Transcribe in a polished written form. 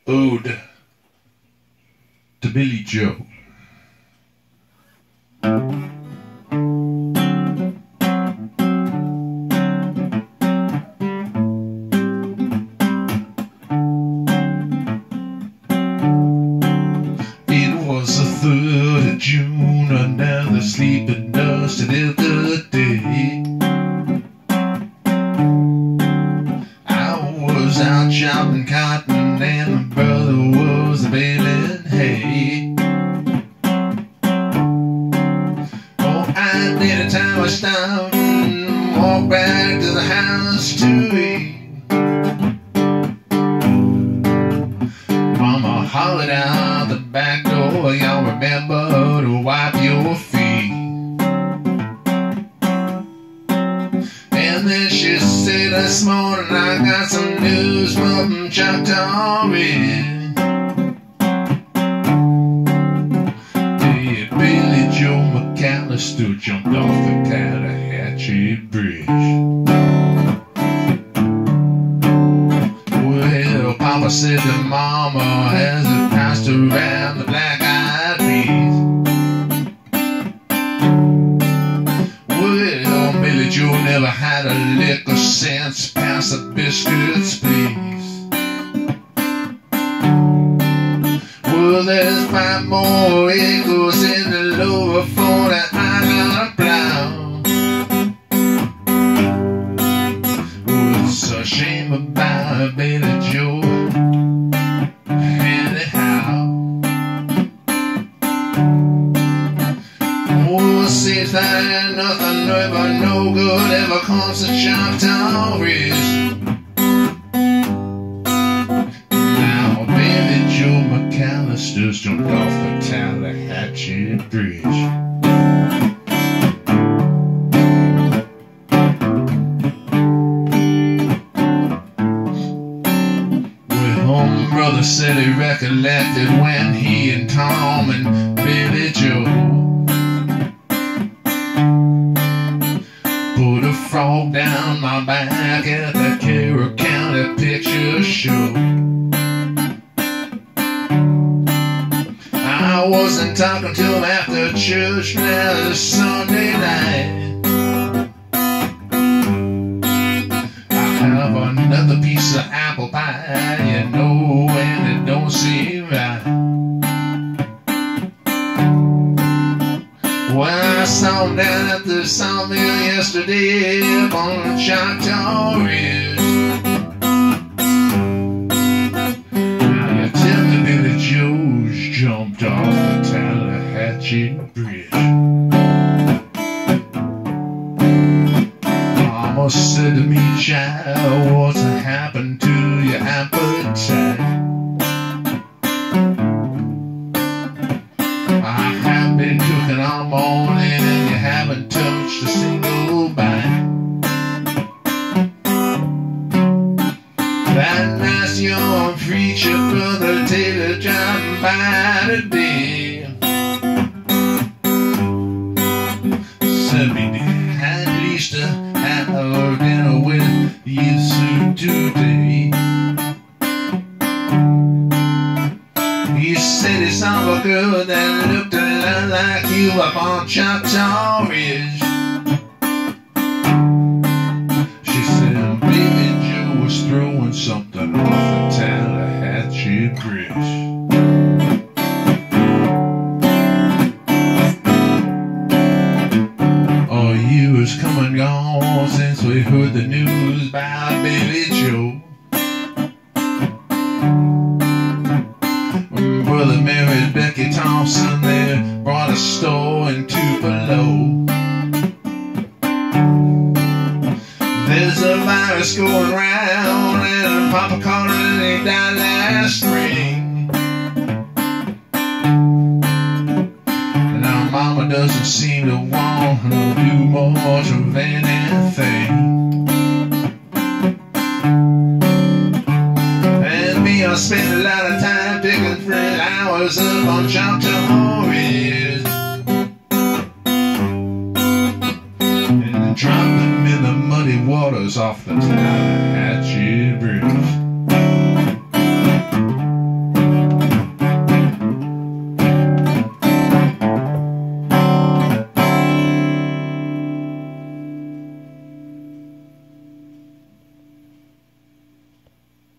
Ode to Billie Joe. It was the 3rd of June, another sleeping dusted of the day. I was out chopping cotton and my brother was baling hay. Oh, I did a time I stopped and walked back to the house to eat. Mama hollered out the back door, y'all remember to wipe your feet. And then she said this morning, I got some news from Choctaw Ridge. Billie Joe McAllister jumped off the Tallahatchie Bridge. Well, Papa said to Mama as it passed around the black-eyed peas. Well, Billie Joe never had a lick of sense, pass the biscuits, please. Well, there's 5 more acres in the lower 40 I gotta plow. Well, it's a shame about Billie Joe. Anyhow, oh, seems like nothing ever, no good ever comes to Choctaw Ridge. McAllister's jumped off the Tallahatchie Bridge. Well, my brother said he recollected when he and Tom and Billie Joe put a frog down my back at the Carroll County Picture Show. I wasn't talking to him after church now this Sunday night. I have another piece of apple pie, you know, and it don't seem right. Well, I saw him down at the sawmill yesterday up on Choctaw Ridge. Now you tell me Billie Joe's jumped off the Tallahatchie Bridge. Mama said to me, child, what's happened to your appetite? I have been cooking all morning and you haven't touched a single bite. That nice young preacher brother Taylor dropping by today said we at least have our dinner with you soon today. He said he saw a girl that looked a lot like you up on Choctaw Ridge. She said Billie Joe was throwing something off the Tallahatchie Bridge. Oh, years come and gone since we heard the news about Billie Joe. Brother married Becky Thompson, they brought a store in Tupelo. There's a virus going round and Papa caught it and he died last spring. Now Mama doesn't seem to want to do much of anything. And me, I spend a lot of time picking friend hours up on Choctaw Ridge and drop them in the muddy waters off the Tallahatchie.